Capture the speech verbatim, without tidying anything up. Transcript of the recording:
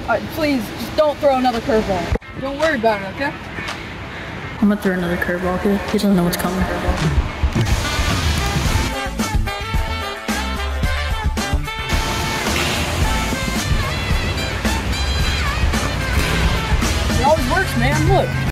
Alright, please, just don't throw another curveball. Don't worry about it, okay? I'm gonna throw another curveball here. He doesn't know what's coming. It always works, man. Look.